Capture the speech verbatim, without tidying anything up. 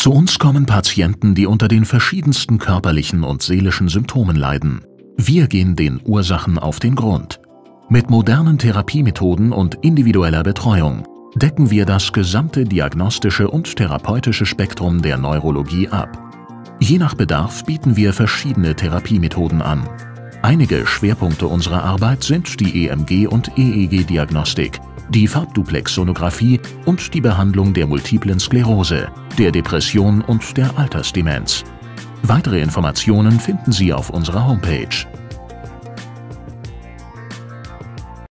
Zu uns kommen Patienten, die unter den verschiedensten körperlichen und seelischen Symptomen leiden. Wir gehen den Ursachen auf den Grund. Mit modernen Therapiemethoden und individueller Betreuung decken wir das gesamte diagnostische und therapeutische Spektrum der Neurologie ab. Je nach Bedarf bieten wir verschiedene Therapiemethoden an. Einige Schwerpunkte unserer Arbeit sind die E M G- und E E G-Diagnostik, die Farbduplex-Sonographie und die Behandlung der multiplen Sklerose, der Depression und der Altersdemenz. Weitere Informationen finden Sie auf unserer Homepage.